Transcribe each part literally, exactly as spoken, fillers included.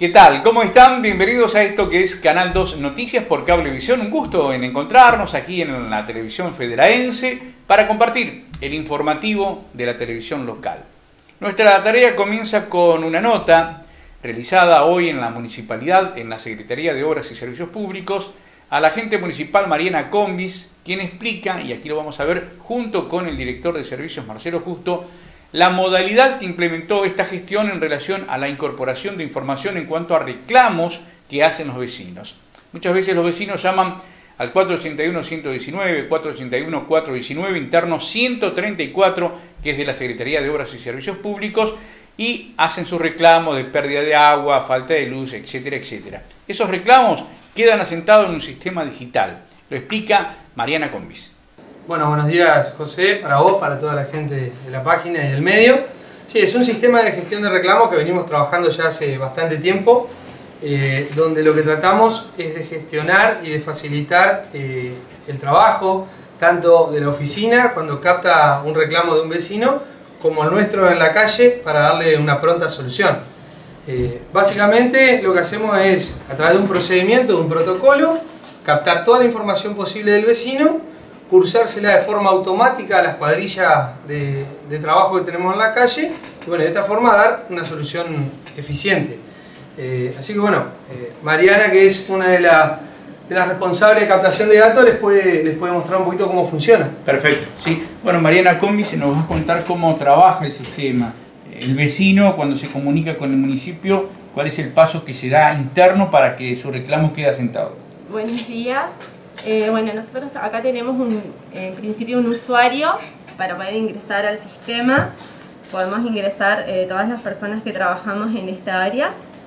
¿Qué tal? ¿Cómo están? Bienvenidos a esto que es Canal dos Noticias por Cablevisión. Un gusto en encontrarnos aquí en la televisión federaense para compartir el informativo de la televisión local. Nuestra tarea comienza con una nota realizada hoy en la municipalidad, en la Secretaría de Obras y Servicios Públicos, a la agente municipal Mariana Combis, quien explica, y aquí lo vamos a ver junto con el director de servicios Marcelo Justo, la modalidad que implementó esta gestión en relación a la incorporación de información en cuanto a reclamos que hacen los vecinos. Muchas veces los vecinos llaman al cuatro ochenta y uno, ciento diecinueve, cuatro ochenta y uno, cuatrocientos diecinueve, interno ciento treinta y cuatro, que es de la Secretaría de Obras y Servicios Públicos, y hacen sus reclamos de pérdida de agua, falta de luz, etcétera, etcétera. Esos reclamos quedan asentados en un sistema digital. Lo explica Mariana Combis. Bueno, buenos días, José, para vos, para toda la gente de la página y del medio. Sí, es un sistema de gestión de reclamos que venimos trabajando ya hace bastante tiempo, eh, donde lo que tratamos es de gestionar y de facilitar eh, el trabajo, tanto de la oficina cuando capta un reclamo de un vecino, como el nuestro en la calle para darle una pronta solución. Eh, básicamente lo que hacemos es, a través de un procedimiento, de un protocolo, captar toda la información posible del vecino, cursársela de forma automática a las cuadrillas de, de trabajo que tenemos en la calle y bueno, de esta forma dar una solución eficiente. Eh, así que bueno, eh, Mariana, que es una de, la, de las responsables de captación de datos, les puede, les puede mostrar un poquito cómo funciona. Perfecto, sí. Bueno, Mariana Combi se nos va a contar cómo trabaja el sistema. El vecino, cuando se comunica con el municipio, ¿cuál es el paso que se da interno para que su reclamo quede asentado? Buenos días. Eh, bueno, nosotros acá tenemos un, en principio un usuario para poder ingresar al sistema. Podemos ingresar eh, todas las personas que trabajamos en esta área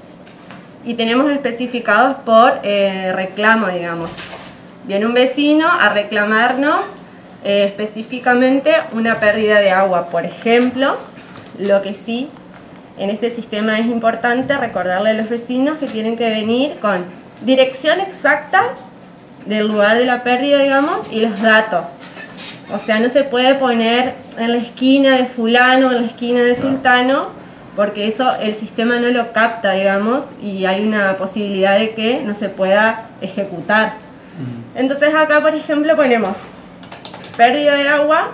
y tenemos especificados por eh, reclamo, digamos. Viene un vecino a reclamarnos eh, específicamente una pérdida de agua, por ejemplo. Lo que sí, en este sistema es importante recordarle a los vecinos que tienen que venir con dirección exacta del lugar de la pérdida, digamos, y los datos. O sea, no se puede poner en la esquina de fulano, en la esquina de sultano, porque eso el sistema no lo capta, digamos, y hay una posibilidad de que no se pueda ejecutar. Entonces acá, por ejemplo, ponemos pérdida de agua,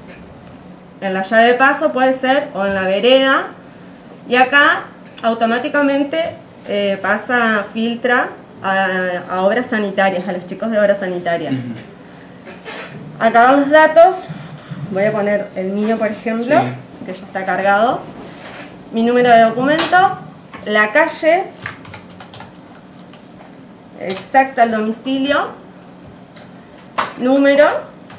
en la llave de paso puede ser, o en la vereda, y acá automáticamente eh, pasa, filtra A, a obras sanitarias, a los chicos de obras sanitarias. Uh-huh. Acá van los datos, voy a poner el mío por ejemplo, sí, que ya está cargado, mi número de documento, la calle exacta, el domicilio, número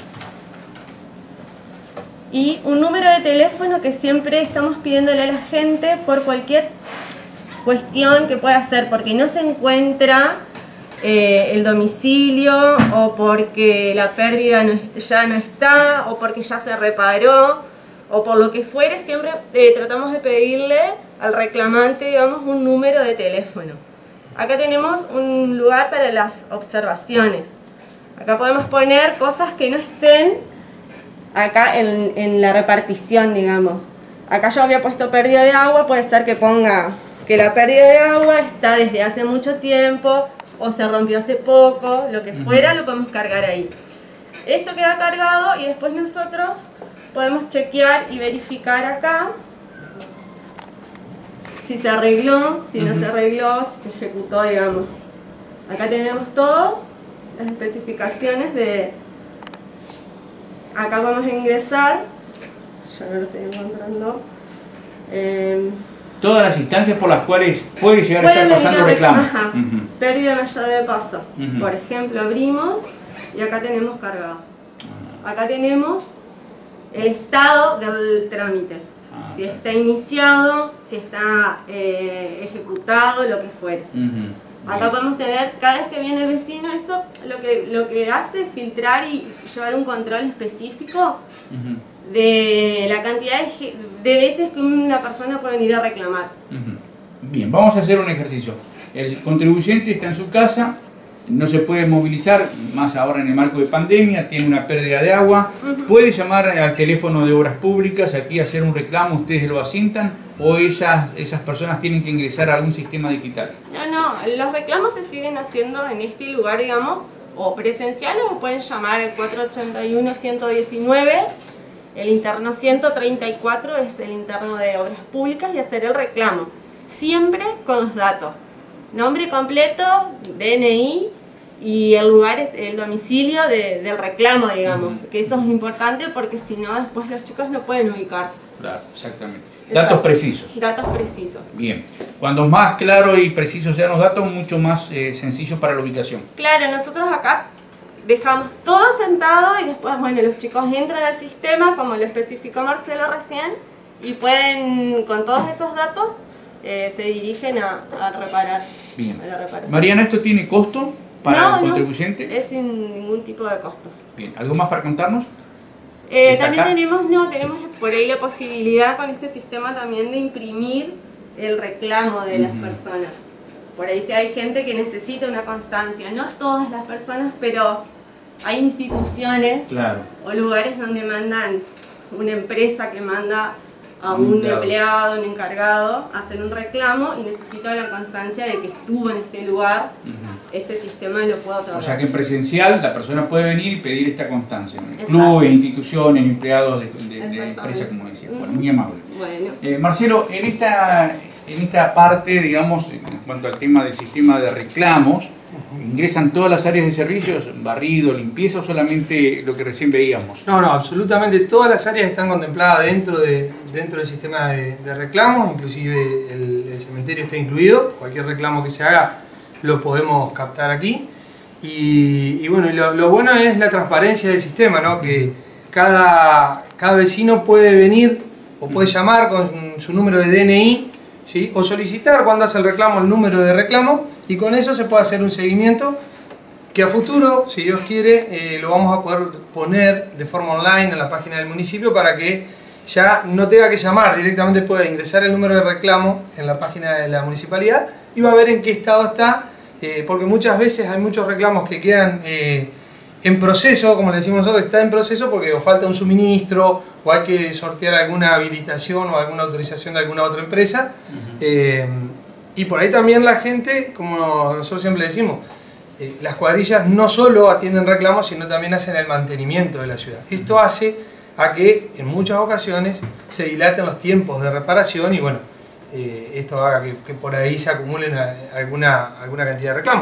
y un número de teléfono que siempre estamos pidiéndole a la gente por cualquier cuestión que pueda hacer, porque no se encuentra eh, el domicilio o porque la pérdida no es, ya no está o porque ya se reparó o por lo que fuere, siempre eh, tratamos de pedirle al reclamante, digamos, un número de teléfono. Acá tenemos un lugar para las observaciones. Acá podemos poner cosas que no estén acá en, en la repartición, digamos. Acá yo había puesto pérdida de agua, puede ser que ponga que la pérdida de agua está desde hace mucho tiempo o se rompió hace poco, lo que fuera, lo podemos cargar ahí. Esto queda cargado y después nosotros podemos chequear y verificar acá si se arregló, si no se arregló, si se ejecutó, digamos. Acá tenemos todo, las especificaciones de... Acá vamos a ingresar, ya no lo estoy encontrando. Eh, Todas las instancias por las cuales puede llegar a estar pasando reclamo. Ajá. Uh-huh. Pérdida en la llave de paso. Uh-huh. Por ejemplo, abrimos y acá tenemos cargado. Uh-huh. Acá tenemos el estado del trámite. Uh-huh. Si está iniciado, si está eh, ejecutado, lo que fuera. Uh-huh. Acá podemos tener, cada vez que viene el vecino, esto lo que, lo que hace es filtrar y llevar un control específico uh-huh. de la cantidad de, de veces que una persona puede venir a reclamar. Uh-huh. Bien, vamos a hacer un ejercicio. El contribuyente está en su casa, no se puede movilizar, más ahora en el marco de pandemia, tiene una pérdida de agua, Uh-huh. puede llamar al teléfono de Obras Públicas, aquí hacer un reclamo, ustedes lo asientan, o esas, esas personas tienen que ingresar a algún sistema digital. No, no, los reclamos se siguen haciendo en este lugar, digamos, o presenciales, o pueden llamar al cuatro ochenta y uno, ciento diecinueve, el interno ciento treinta y cuatro es el interno de Obras Públicas, y hacer el reclamo, siempre con los datos. Nombre completo, D N I y el lugar, es el domicilio de, del reclamo, digamos, uh-huh. que eso es importante porque si no después los chicos no pueden ubicarse. Claro, exactamente. Exacto. Datos precisos. Datos precisos. Bien. Cuando más claro y precisos sean los datos, mucho más eh, sencillo para la ubicación. Claro, nosotros acá dejamos todo sentado y después, bueno, los chicos entran al sistema, como lo especificó Marcelo recién, y pueden, con todos esos datos, eh, se dirigen a, a reparar. Bien. A la reparación. Mariana, ¿esto tiene costo para no, el contribuyente? No, es sin ningún tipo de costos. Bien. ¿Algo más para contarnos? Eh, también acá? tenemos, no, tenemos por ahí la posibilidad con este sistema también de imprimir el reclamo de las uh-huh. personas. Por ahí si hay gente que necesita una constancia, no todas las personas, pero hay instituciones claro. o lugares donde mandan una empresa que manda a un, un empleado. empleado, un encargado, a hacer un reclamo y necesita la constancia de que estuvo en este lugar, uh-huh. este sistema lo puede otorgar. O sea que en presencial la persona puede venir y pedir esta constancia. Clubes, instituciones, empleados de, de, de empresas, como decía. Bueno, muy amable. Bueno. Eh, Marcelo, en esta, en esta parte, digamos, en cuanto al tema del sistema de reclamos, ¿ingresan todas las áreas de servicios, barrido, limpieza o solamente lo que recién veíamos? No, no, absolutamente todas las áreas están contempladas dentro, de, dentro del sistema de, de reclamos, inclusive el, el cementerio está incluido, cualquier reclamo que se haga lo podemos captar aquí. Y, y bueno, lo, lo bueno es la transparencia del sistema, ¿no? Que cada, cada vecino puede venir o puede llamar con su número de D N I, ¿sí? O solicitar cuando hace el reclamo el número de reclamo, y con eso se puede hacer un seguimiento que a futuro, si Dios quiere, eh, lo vamos a poder poner de forma online en la página del municipio para que ya no tenga que llamar, directamente pueda ingresar el número de reclamo en la página de la municipalidad y va a ver en qué estado está, eh, porque muchas veces hay muchos reclamos que quedan eh, en proceso, como le decimos nosotros, está en proceso porque o falta un suministro o hay que sortear alguna habilitación o alguna autorización de alguna otra empresa. Uh-huh. eh, y por ahí también la gente, como nosotros siempre decimos, eh, las cuadrillas no solo atienden reclamos, sino también hacen el mantenimiento de la ciudad. Esto hace a que en muchas ocasiones se dilaten los tiempos de reparación y bueno, eh, esto haga que, que por ahí se acumulen a, alguna, alguna cantidad de reclamos.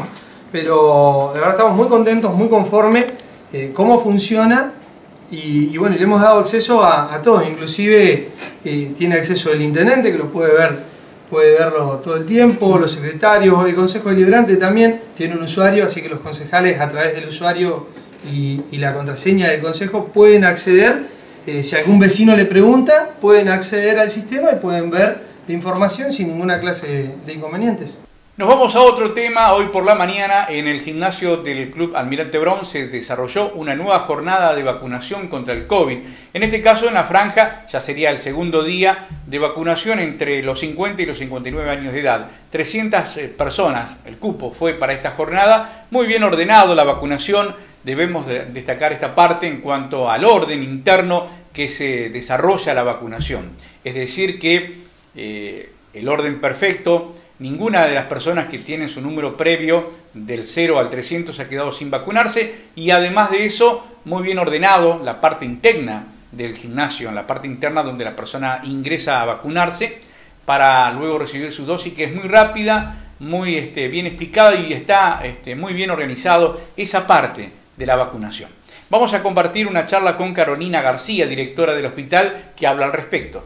Pero de verdad estamos muy contentos, muy conformes eh, cómo funciona y, y bueno, le hemos dado acceso a, a todos, inclusive eh, tiene acceso el intendente que lo puede ver, puede verlo todo el tiempo, los secretarios, el consejo deliberante también tiene un usuario, así que los concejales a través del usuario y, y la contraseña del consejo pueden acceder, eh, si algún vecino le pregunta, pueden acceder al sistema y pueden ver la información sin ninguna clase de inconvenientes. Nos vamos a otro tema. Hoy por la mañana en el gimnasio del Club Almirante Brown se desarrolló una nueva jornada de vacunación contra el COVID. En este caso en la franja ya sería el segundo día de vacunación entre los cincuenta y los cincuenta y nueve años de edad. trescientas personas, el cupo fue para esta jornada. Muy bien ordenado la vacunación. Debemos de destacar esta parte en cuanto al orden interno que se desarrolla la vacunación. Es decir que eh, el orden perfecto. Ninguna de las personas que tienen su número previo del cero al trescientos ha quedado sin vacunarse y además de eso, muy bien ordenado la parte interna del gimnasio, en la parte interna donde la persona ingresa a vacunarse para luego recibir su dosis, que es muy rápida, muy este, bien explicada y está este, muy bien organizado esa parte de la vacunación. Vamos a compartir una charla con Carolina García, directora del hospital, que habla al respecto.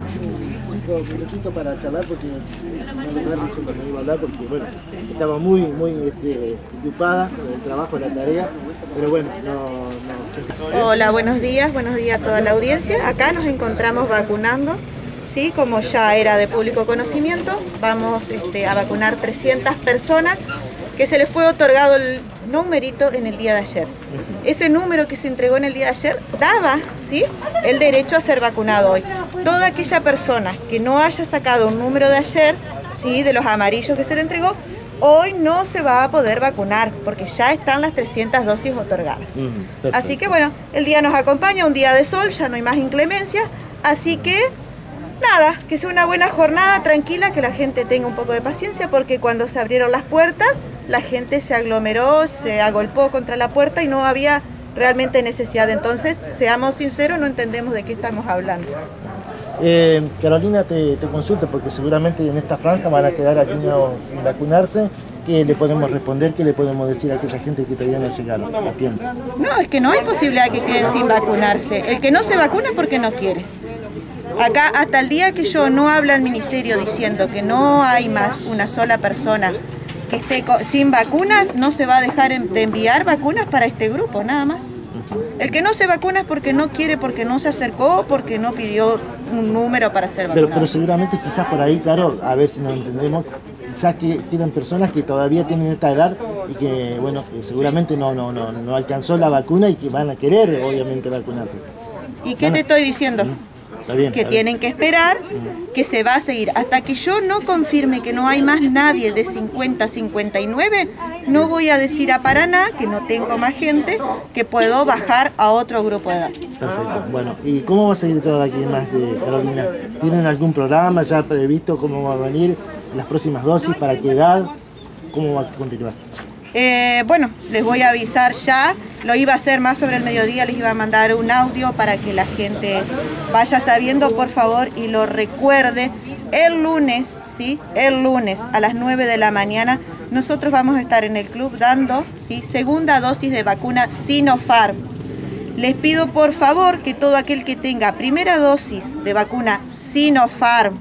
Un minutito para charlar porque no le darle siempre me iba a hablar porque bueno, estaba muy muy este, ocupada con el trabajo, la tarea, pero bueno, no, no. Hola, buenos días, buenos días a toda la audiencia. Acá nos encontramos vacunando, ¿sí? Como ya era de público conocimiento, vamos este, a vacunar trescientas personas que se les fue otorgado el numerito en el día de ayer. Ese número que se entregó en el día de ayer daba, ¿sí?, el derecho a ser vacunado hoy. Toda aquella persona que no haya sacado un número de ayer, ¿sí?, de los amarillos que se le entregó, hoy no se va a poder vacunar porque ya están las trescientas dosis otorgadas. Mm, así que bueno, el día nos acompaña, un día de sol, ya no hay más inclemencia, así que nada, que sea una buena jornada, tranquila, que la gente tenga un poco de paciencia porque cuando se abrieron las puertas, la gente se aglomeró, se agolpó contra la puerta y no había realmente necesidad. Entonces, seamos sinceros, no entendemos de qué estamos hablando. Eh, Carolina, te, te consulto porque seguramente en esta franja van a quedar algunos sin vacunarse. ¿Qué le podemos responder? ¿Qué le podemos decir a aquella gente que todavía no llegaron a tiempo? No, es que no hay posibilidad de que queden sin vacunarse. El que no se vacuna es porque no quiere. Acá, hasta el día que yo no habla el ministerio diciendo que no hay más una sola persona que esté sin vacunas, no se va a dejar de enviar vacunas para este grupo, nada más. El que no se vacuna es porque no quiere, porque no se acercó, porque no pidió un número para ser vacunado. Pero, pero seguramente quizás por ahí, claro, a ver si nos entendemos, quizás que quedan personas que todavía tienen esta edad y que, bueno, que seguramente no, no, no, no alcanzó la vacuna y que van a querer, obviamente, vacunarse. ¿Y qué bueno, te estoy diciendo? Está bien, que está tienen bien. que esperar, que se va a seguir. Hasta que yo no confirme que no hay más nadie de cincuenta a cincuenta y nueve, no voy a decir a Paraná, que no tengo más gente, que puedo bajar a otro grupo de edad. Perfecto. Bueno, ¿y cómo va a seguir todo aquí más de Carolina? ¿Tienen algún programa ya previsto cómo va a venir las próximas dosis, para qué edad? ¿Cómo va a continuar? Eh, bueno, les voy a avisar ya, lo iba a hacer más sobre el mediodía, les iba a mandar un audio para que la gente vaya sabiendo, por favor, y lo recuerde. El lunes, ¿sí? El lunes a las nueve de la mañana, nosotros vamos a estar en el club dando, ¿sí?, segunda dosis de vacuna Sinopharm. Les pido, por favor, que todo aquel que tenga primera dosis de vacuna Sinopharm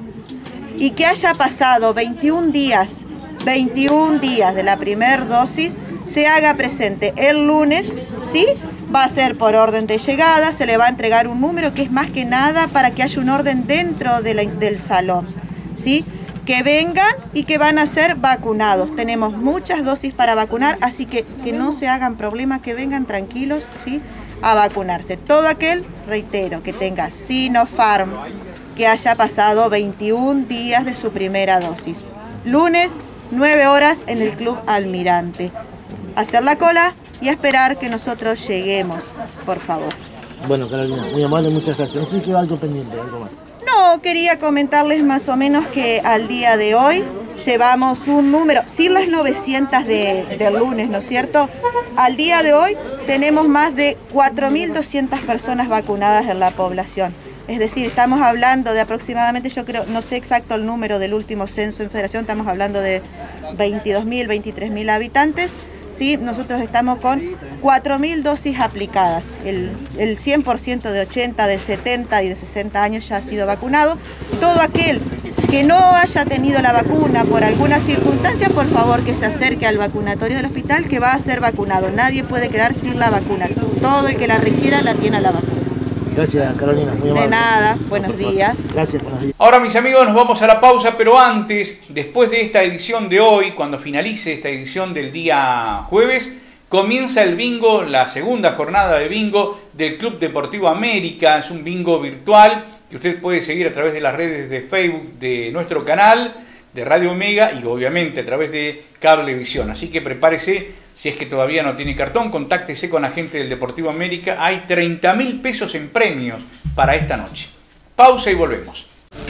y que haya pasado veintiún días, veintiún días de la primera dosis, se haga presente el lunes, ¿sí? Va a ser por orden de llegada, se le va a entregar un número que es más que nada para que haya un orden dentro de la, del salón, ¿sí? Que vengan y que van a ser vacunados. Tenemos muchas dosis para vacunar, así que que no se hagan problemas, que vengan tranquilos, ¿sí?, a vacunarse. Todo aquel, reitero, que tenga Sinopharm, que haya pasado veintiún días de su primera dosis. Lunes, nueve horas en el Club Almirante. Hacer la cola y a esperar que nosotros lleguemos, por favor. Bueno, Carolina, muy amable, muchas gracias. No sé si quedó algo pendiente, algo más. No, quería comentarles más o menos que al día de hoy llevamos un número, sin las novecientas de, del lunes, ¿no es cierto? Al día de hoy tenemos más de cuatro mil doscientas personas vacunadas en la población. Es decir, estamos hablando de aproximadamente, yo creo, no sé exacto el número del último censo en Federación, estamos hablando de veintidós mil, veintitrés mil habitantes. ¿Sí? Nosotros estamos con cuatro mil dosis aplicadas. El, el cien por ciento de ochenta, de setenta y de sesenta años ya ha sido vacunado. Todo aquel que no haya tenido la vacuna por alguna circunstancia, por favor que se acerque al vacunatorio del hospital, que va a ser vacunado. Nadie puede quedar sin la vacuna. Todo el que la requiera la tiene a la vacuna. Gracias, Carolina, muy amable. De nada, buenos días. Gracias, buenos días. Ahora, mis amigos, nos vamos a la pausa, pero antes, después de esta edición de hoy, cuando finalice esta edición del día jueves, comienza el bingo, la segunda jornada de bingo del Club Deportivo América. Es un bingo virtual que usted puede seguir a través de las redes de Facebook de nuestro canal, de Radio Omega y obviamente a través de Cablevisión. Así que prepárese. Si es que todavía no tiene cartón, contáctese con la gente del Deportivo América. Hay treinta mil pesos en premios para esta noche. Pausa y volvemos.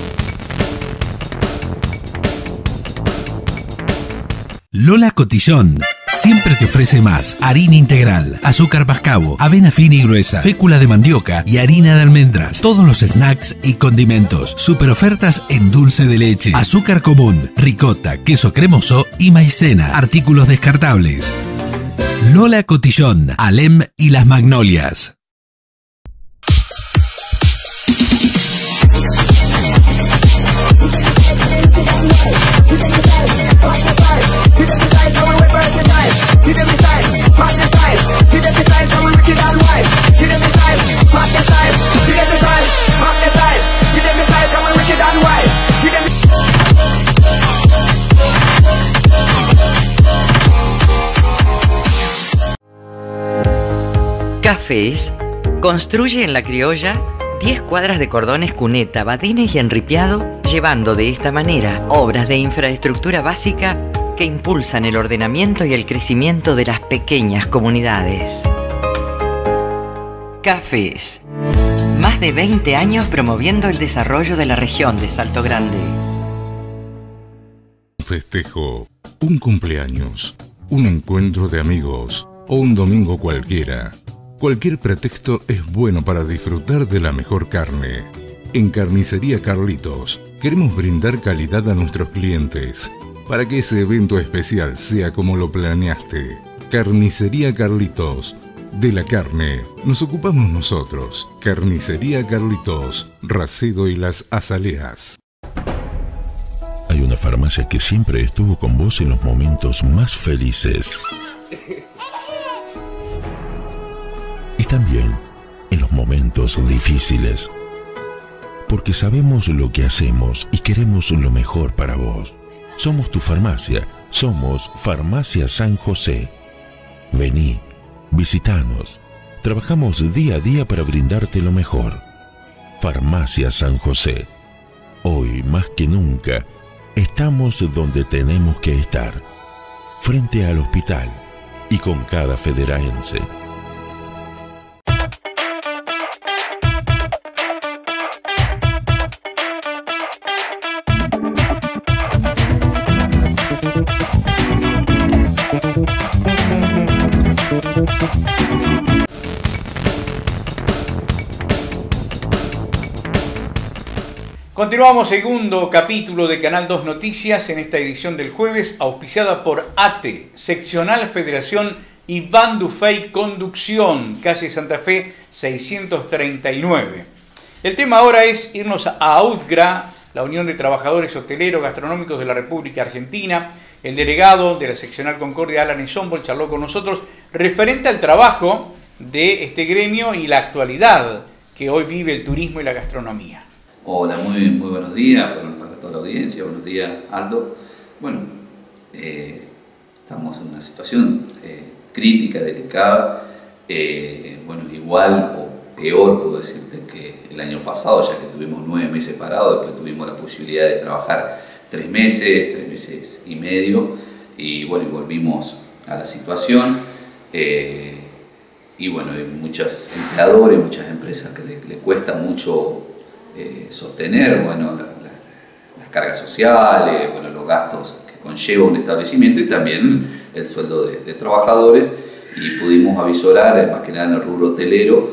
Lola Cotillón siempre te ofrece más. Harina integral, azúcar mascabo, avena fina y gruesa, fécula de mandioca y harina de almendras. Todos los snacks y condimentos. Super ofertas en dulce de leche, azúcar común, ricota, queso cremoso y maicena. Artículos descartables. Lola Cotillón, Alem y Las Magnolias. Cafés construye en La Criolla diez cuadras de cordones Cuneta, Badines y Enripiado, llevando de esta manera obras de infraestructura básica que impulsan el ordenamiento y el crecimiento de las pequeñas comunidades. Cafés. Más de veinte años promoviendo el desarrollo de la región de Salto Grande. Un festejo, un cumpleaños, un encuentro de amigos o un domingo cualquiera. Cualquier pretexto es bueno para disfrutar de la mejor carne. En Carnicería Carlitos queremos brindar calidad a nuestros clientes para que ese evento especial sea como lo planeaste. Carnicería Carlitos. De la carne nos ocupamos nosotros. Carnicería Carlitos, Racedo y Las Azaleas. Hay una farmacia que siempre estuvo con vos en los momentos más felices. Y también en los momentos difíciles. Porque sabemos lo que hacemos y queremos lo mejor para vos. Somos tu farmacia. Somos Farmacia San José. Vení. Visítanos. Trabajamos día a día para brindarte lo mejor. Farmacia San José. Hoy más que nunca, estamos donde tenemos que estar. Frente al hospital y con cada federaense. Continuamos segundo capítulo de Canal dos Noticias en esta edición del jueves, auspiciada por A T E, Seccional Federación Iván Dufay Conducción, calle Santa Fe seiscientos treinta y nueve. El tema ahora es irnos a AUTGRA, la Unión de Trabajadores Hoteleros Gastronómicos de la República Argentina. El delegado de la Seccional Concordia, Alan Esombol, charló con nosotros referente al trabajo de este gremio y la actualidad que hoy vive el turismo y la gastronomía. Hola, muy, muy buenos días para, para toda la audiencia. Buenos días, Aldo. Bueno, eh, estamos en una situación eh, crítica, delicada. Eh, bueno, igual o peor puedo decirte que el año pasado, ya que tuvimos nueve meses parados, después tuvimos la posibilidad de trabajar tres meses, tres meses y medio, y bueno, y volvimos a la situación. Eh, y bueno, hay muchos empleadores, muchas empresas que le, le cuesta mucho Eh, sostener bueno, la, la, las cargas sociales, bueno, los gastos que conlleva un establecimiento y también el sueldo de, de trabajadores, y pudimos avisorar, más que nada en el rubro hotelero,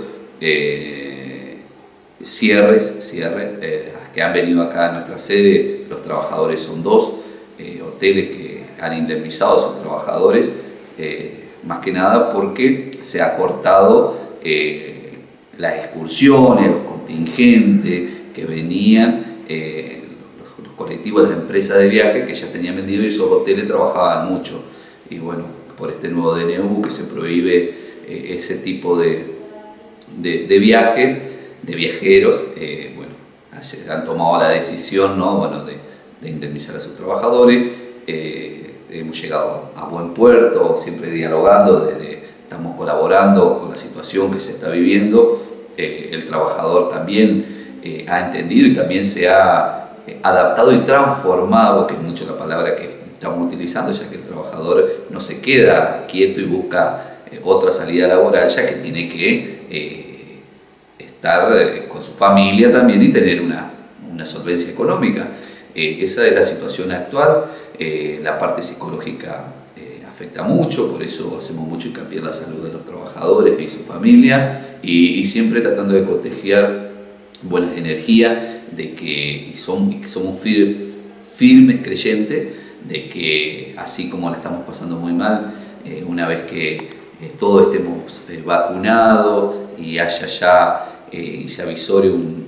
eh, cierres, cierres eh, que han venido acá a nuestra sede. Los trabajadores son dos eh, hoteles que han indemnizado a sus trabajadores, eh, más que nada porque se ha cortado eh, las excursiones, los contingentes que venían, eh, los, los colectivos de las empresas de viaje que ya tenían vendido, y esos hoteles trabajaban mucho. Y bueno, por este nuevo D N U que se prohíbe eh, ese tipo de, de, de viajes, de viajeros, eh, bueno, han tomado la decisión, ¿no? Bueno, de, de indemnizar a sus trabajadores. Eh, hemos llegado a buen puerto, siempre dialogando, desde, estamos colaborando con la situación que se está viviendo. Eh, el trabajador también eh, ha entendido y también se ha eh, adaptado y transformado, que es mucho la palabra que estamos utilizando, ya que el trabajador no se queda quieto y busca eh, otra salida laboral, ya que tiene que eh, estar eh, con su familia también y tener una, una solvencia económica. Eh, esa es la situación actual. Eh, la parte psicológica eh, afecta mucho, por eso hacemos mucho hincapié en la salud de los trabajadores y su familia. Y, y siempre tratando de contagiar buenas energías, de que y son, y somos fir, firmes creyentes de que así como la estamos pasando muy mal, eh, una vez que eh, todos estemos eh, vacunados y haya ya eh, y se avisore un,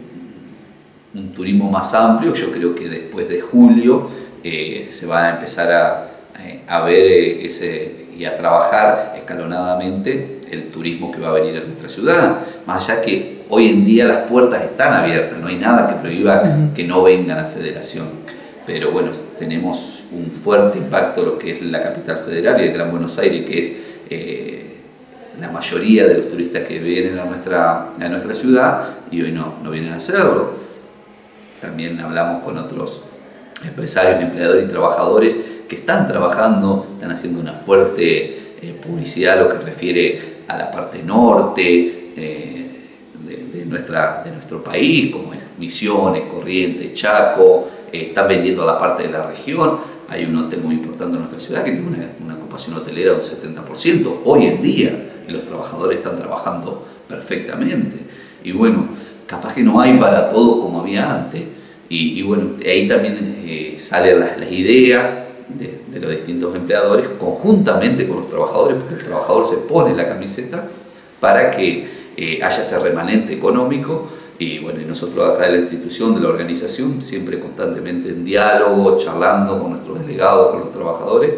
un turismo más amplio, yo creo que después de julio eh, se va a empezar a, a ver eh, ese, y a trabajar escalonadamente el turismo que va a venir a nuestra ciudad, más allá que hoy en día las puertas están abiertas, no hay nada que prohíba uh-huh. que no vengan a Federación, pero bueno, tenemos un fuerte impacto lo que es la capital federal y el Gran Buenos Aires, que es eh, la mayoría de los turistas que vienen a nuestra, a nuestra ciudad, y hoy no, no vienen a hacerlo. También hablamos con otros empresarios, empleadores y trabajadores que están trabajando, están haciendo una fuerte eh, publicidad a lo que refiere a la parte norte eh, de, de, nuestra, de nuestro país, como es Misiones, Corrientes, Chaco, eh, están vendiendo a la parte de la región. Hay un hotel muy importante en nuestra ciudad que tiene una, una ocupación hotelera de un setenta por ciento hoy en día, y los trabajadores están trabajando perfectamente. Y bueno, capaz que no hay para todos como había antes. Y, y bueno, ahí también eh, salen las, las ideas de, de los distintos empleadores conjuntamente con los trabajadores, porque el trabajador se pone la camiseta para que eh, haya ese remanente económico. Y bueno, y nosotros acá de la institución, de la organización, siempre constantemente en diálogo, charlando con nuestros delegados, con los trabajadores,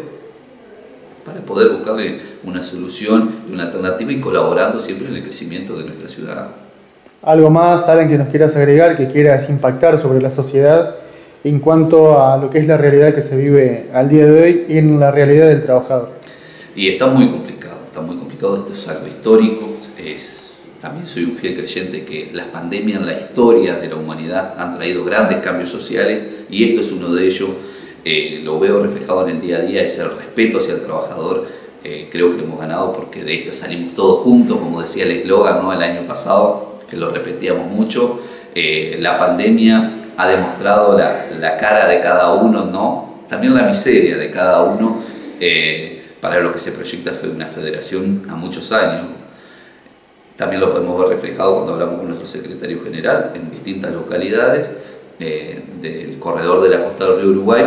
para poder buscarle una solución y una alternativa y colaborando siempre en el crecimiento de nuestra ciudad. ¿Algo más, Alan, que nos quieras agregar, que quieras impactar sobre la sociedad en cuanto a lo que es la realidad que se vive al día de hoy y en la realidad del trabajador? Y está muy complicado, está muy complicado, esto es algo histórico, es... También soy un fiel creyente que las pandemias en la historia de la humanidad han traído grandes cambios sociales y esto es uno de ellos. Eh, lo veo reflejado en el día a día, es el respeto hacia el trabajador. Eh, creo que hemos ganado porque de esta salimos todos juntos, como decía el eslogan, ¿no?, el año pasado, que lo repetíamos mucho. Eh, la pandemia ha demostrado la, la cara de cada uno, ¿no?, también la miseria de cada uno, eh, para lo que se proyecta una federación a muchos años. También lo podemos ver reflejado cuando hablamos con nuestro secretario general en distintas localidades eh, del corredor de la costa del río Uruguay,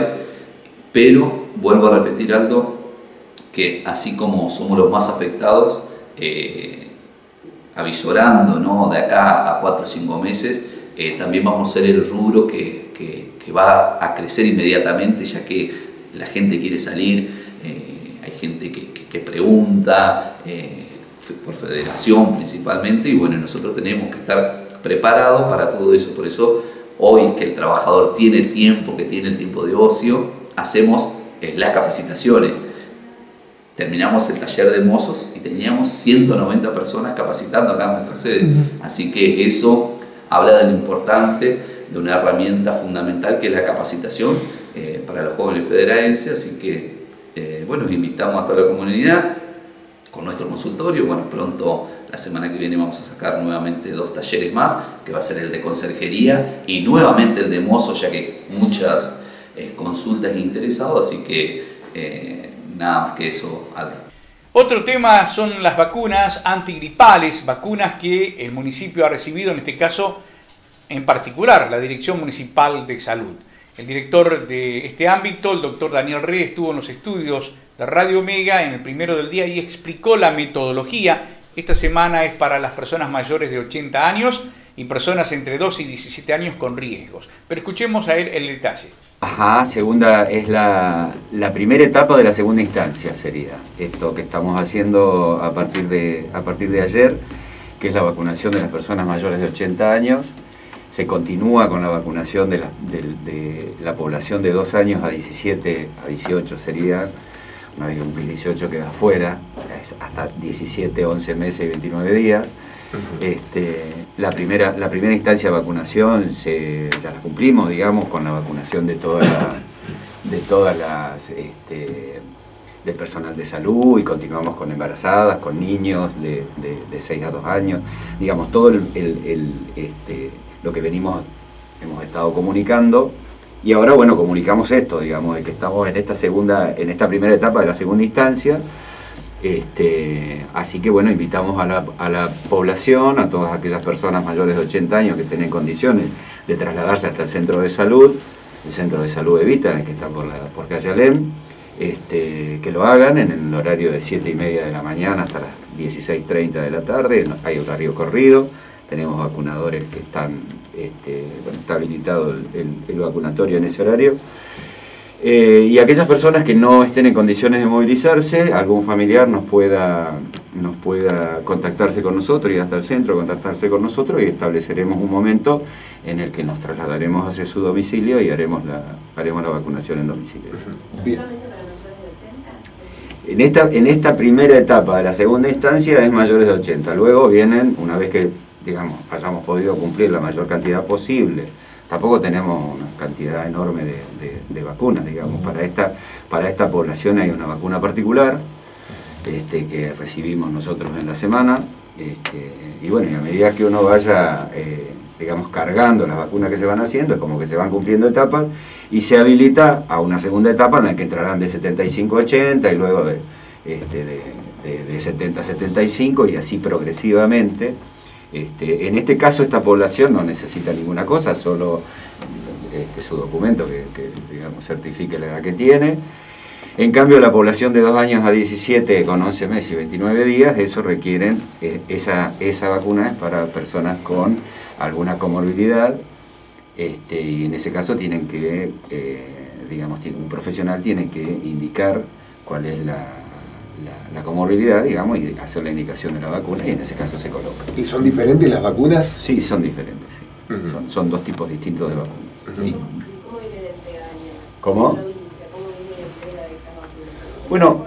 pero vuelvo a repetir algo, que así como somos los más afectados, eh, avisorando, ¿no?, de acá a cuatro o cinco meses, eh, también vamos a ser el rubro que, que, que va a crecer inmediatamente, ya que la gente quiere salir, eh, hay gente que, que, que pregunta, eh, por federación principalmente, y bueno, nosotros tenemos que estar preparados para todo eso. Por eso hoy que el trabajador tiene tiempo, que tiene el tiempo de ocio, hacemos eh, las capacitaciones. Terminamos el taller de mozos y teníamos ciento noventa personas capacitando acá en nuestra sede. Uh-huh. Así que eso habla de lo importante de una herramienta fundamental que es la capacitación eh, para los jóvenes federaenses. Así que eh, bueno, invitamos a toda la comunidad con nuestro consultorio. Bueno, pronto, la semana que viene, vamos a sacar nuevamente dos talleres más, que va a ser el de conserjería y nuevamente el de mozo, ya que muchas eh, consultas interesados, así que eh, nada más que eso, Aldo. Otro tema son las vacunas antigripales, vacunas que el municipio ha recibido, en este caso en particular, la Dirección Municipal de Salud. El director de este ámbito, el doctor Daniel Reyes, estuvo en los estudios de Radio Mega en el primero del día y explicó la metodología. Esta semana es para las personas mayores de ochenta años y personas entre doce y diecisiete años con riesgos. Pero escuchemos a él el detalle. Ajá, segunda, es la, la primera etapa de la segunda instancia sería esto que estamos haciendo a partir de, a partir de ayer, que es la vacunación de las personas mayores de ochenta años. Se continúa con la vacunación de la, de, de la población de dos años a diecisiete, a dieciocho sería. Una vez que cumplís dieciocho queda afuera, hasta diecisiete, once meses y veintinueve días. Uh-huh. este, la, primera, la primera instancia de vacunación se, ya la cumplimos, digamos, con la vacunación de, toda la, de todas las, este, del personal de salud, y continuamos con embarazadas, con niños de, de, de seis a dos años, digamos, todo el, el, el, este, lo que venimos, hemos estado comunicando. Y ahora, bueno, comunicamos esto, digamos, de que estamos en esta segunda, en esta primera etapa de la segunda instancia. Este, así que, bueno, invitamos a la, a la población, a todas aquellas personas mayores de ochenta años que tienen condiciones de trasladarse hasta el centro de salud, el centro de salud Evita, en el que está por, la, por calle Alem, este, que lo hagan en el horario de siete y media de la mañana hasta las dieciséis treinta de la tarde. Hay horario corrido, tenemos vacunadores que están... Este, bueno, está habilitado el, el, el vacunatorio en ese horario, eh, y aquellas personas que no estén en condiciones de movilizarse, algún familiar nos pueda, nos pueda contactarse con nosotros, ir hasta el centro, contactarse con nosotros, y estableceremos un momento en el que nos trasladaremos hacia su domicilio y haremos la, haremos la vacunación en domicilio. Bien. En esta, en esta primera etapa de la segunda instancia es mayores de ochenta, luego vienen, una vez que digamos, hayamos podido cumplir la mayor cantidad posible tampoco tenemos una cantidad enorme de, de, de vacunas, digamos. Para esta, para esta población hay una vacuna particular este, que recibimos nosotros en la semana, este, y bueno, y a medida que uno vaya, eh, digamos, cargando las vacunas que se van haciendo, es como que se van cumpliendo etapas, y se habilita a una segunda etapa en la que entrarán de setenta y cinco a ochenta, y luego de, este, de, de, de setenta a setenta y cinco, y así progresivamente. Este, en este caso esta población no necesita ninguna cosa, solo este, su documento que, que digamos, certifique la edad que tiene. En cambio la población de dos años a diecisiete con once meses y veintinueve días, eso requieren, eh, esa, esa vacuna es para personas con alguna comorbilidad, este, y en ese caso tienen que, eh, digamos, un profesional tiene que indicar cuál es la... La, la comorbilidad, digamos, y hacer la indicación de la vacuna, y en ese caso se coloca. ¿Y son diferentes las vacunas? Sí, son diferentes, sí. Uh-huh. son, son dos tipos distintos de vacunas. Uh-huh. Y, ¿Cómo? Bueno,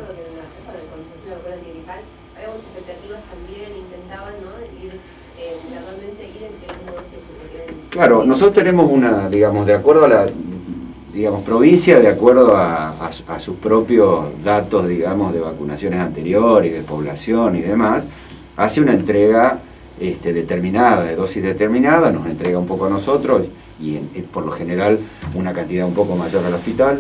claro, nosotros tenemos una, digamos, de acuerdo a la... digamos, provincia, de acuerdo a, a, a sus propios datos, digamos, de vacunaciones anteriores, de población y demás, hace una entrega este, determinada, de dosis determinada, nos entrega un poco a nosotros, y en, por lo general una cantidad un poco mayor al hospital.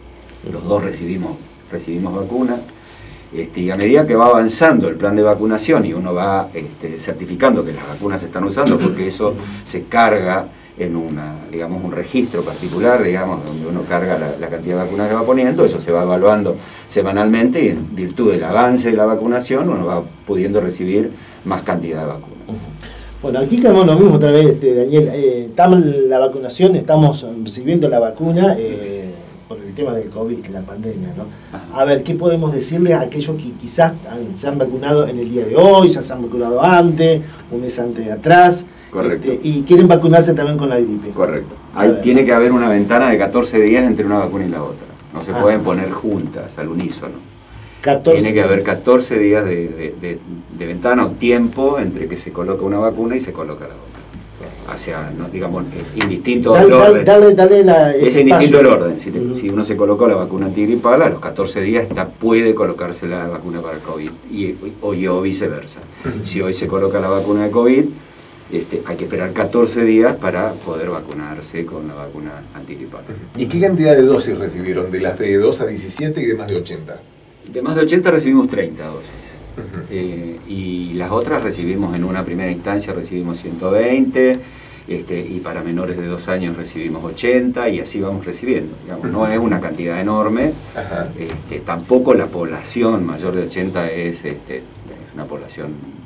Los dos recibimos, recibimos vacunas, este, y a medida que va avanzando el plan de vacunación y uno va este, certificando que las vacunas se están usando, porque eso se carga en una, digamos, un registro particular, digamos, donde uno carga la, la cantidad de vacunas que va poniendo, eso se va evaluando semanalmente, y en virtud del avance de la vacunación uno va pudiendo recibir más cantidad de vacunas. Bueno, aquí tenemos lo mismo otra vez, Daniel, eh, estamos en la vacunación, estamos recibiendo la vacuna eh, por el tema del COVID, la pandemia, ¿no? A ver, ¿qué podemos decirle a aquellos que quizás han, se han vacunado en el día de hoy, ya se han vacunado antes, un mes antes de atrás? Correcto. Este, y quieren vacunarse también con la gripe. Correcto. Hay, tiene que haber una ventana de catorce días entre una vacuna y la otra. No se ah. pueden poner juntas al unísono. catorce Tiene que haber catorce días de, de, de, de ventana o tiempo entre que se coloca una vacuna y se coloca la otra. O sea, no, digamos, es indistinto dale, el orden. Dale, dale la, es indistinto el orden. Si, te, uh-huh. si uno se colocó la vacuna antigripal, a los catorce días está, puede colocarse la vacuna para el COVID. Y, o, o viceversa. Uh-huh. Si hoy se coloca la vacuna de COVID, Este, hay que esperar catorce días para poder vacunarse con la vacuna antigripal. ¿Y qué cantidad de dosis recibieron? ¿De las de dos a diecisiete y de más de ochenta? De más de ochenta recibimos treinta dosis. Uh-huh. eh, y las otras recibimos en una primera instancia, recibimos ciento veinte, este, y para menores de dos años recibimos ochenta, y así vamos recibiendo. Digamos, uh-huh. No es una cantidad enorme, uh-huh. este, tampoco la población mayor de ochenta es, este, es una población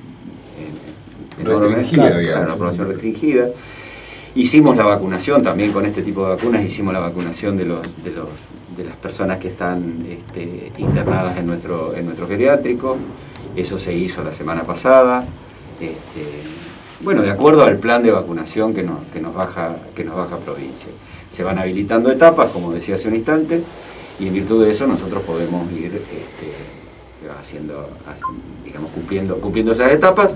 restringida, claro, claro, una población restringida. Hicimos la vacunación también con este tipo de vacunas, hicimos la vacunación de los de los de las personas que están este, internadas en nuestro en nuestro geriátrico. Eso se hizo la semana pasada. Este, bueno, de acuerdo al plan de vacunación que nos que nos baja que nos baja provincia. Se van habilitando etapas, como decía hace un instante, y en virtud de eso nosotros podemos ir este, haciendo, digamos, cumpliendo cumpliendo esas etapas.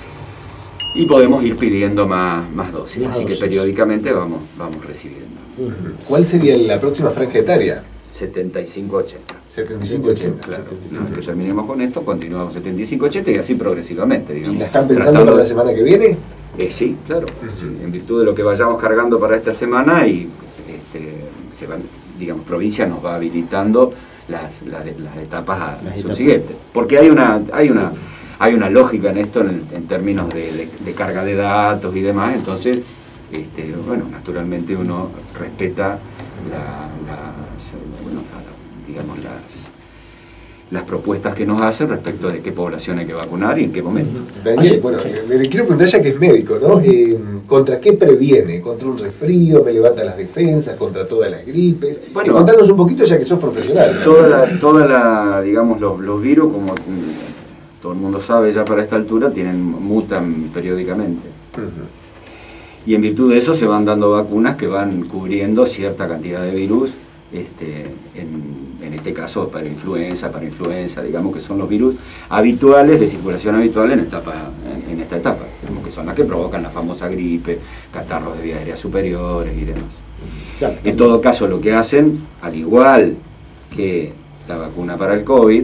Y podemos ir pidiendo más, más dosis, más así dosis. que periódicamente vamos, vamos recibiendo. Uh-huh. ¿Cuál sería la próxima franja etaria? setenta y cinco ochenta. setenta y cinco ochenta. Claro. setenta y cinco. Que terminemos con esto, continuamos setenta y cinco ochenta y así progresivamente, digamos. ¿Y la están pensando para la semana que viene? Eh, sí, claro. Uh-huh. Sí, en virtud de lo que vayamos cargando para esta semana, y este, se van, digamos, provincia nos va habilitando las, las, las etapas a las subsiguientes. Porque hay una... Hay una Hay una lógica en esto en, en términos de, de, de carga de datos y demás, entonces, este, bueno, naturalmente uno respeta la, las, bueno, la, digamos, las, las propuestas que nos hacen respecto de qué población hay que vacunar y en qué momento. Daniel, bueno, le quiero preguntar, ya que es médico, ¿no? Eh, ¿Contra qué previene? ¿Contra un resfrío? ¿Me levanta las defensas? ¿Contra todas las gripes? Bueno, y contanos un poquito, ya que sos profesional. Toda la, toda la digamos, los, los virus, como todo el mundo sabe ya para esta altura, tienen, mutan periódicamente. Uh-huh. Y en virtud de eso se van dando vacunas que van cubriendo cierta cantidad de virus este, en, en este caso para influenza, para influenza, digamos que son los virus habituales, de circulación habitual en, etapa, en, en esta etapa, digamos que son las que provocan la famosa gripe, catarros de vías aéreas superiores y demás. Claro. En todo caso, lo que hacen, al igual que la vacuna para el COVID,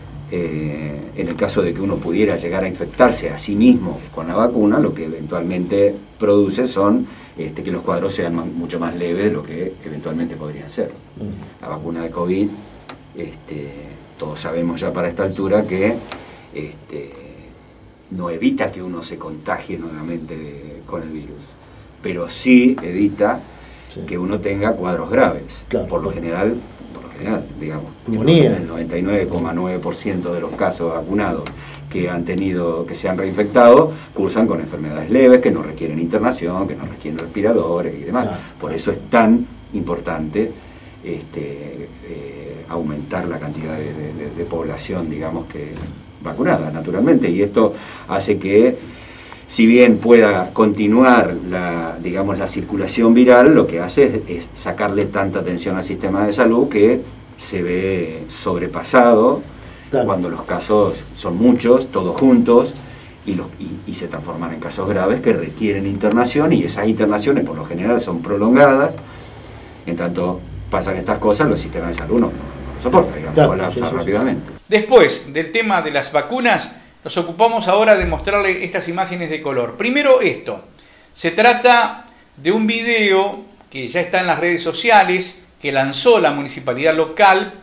eh, en el caso de que uno pudiera llegar a infectarse a sí mismo con la vacuna, lo que eventualmente produce son este, que los cuadros sean más, mucho más leves de lo que eventualmente podrían ser. La vacuna de COVID, este, todos sabemos ya para esta altura que este, no evita que uno se contagie nuevamente de, con el virus, pero sí evita sí. que uno tenga cuadros graves. Claro. Por lo general, por lo general, digamos, el noventa y nueve coma nueve por ciento de los casos vacunados que han tenido, que se han reinfectado, cursan con enfermedades leves que no requieren internación, que no requieren respiradores y demás. Claro. Por eso es tan importante este, eh, aumentar la cantidad de, de, de población, digamos, que vacunada, naturalmente. Y esto hace que, si bien pueda continuar la, digamos, la circulación viral, lo que hace es, es sacarle tanta atención al sistema de salud que se ve sobrepasado. Claro. Cuando los casos son muchos, todos juntos, y, los, y, y se transforman en casos graves que requieren internación, y esas internaciones por lo general son prolongadas. En tanto pasan estas cosas, los sistemas de salud no, no, no soportan, digamos, claro, colapsan sí, sí, rápidamente. Después del tema de las vacunas, nos ocupamos ahora de mostrarle estas imágenes de color. Primero esto, se trata de un video que ya está en las redes sociales, que lanzó la municipalidad local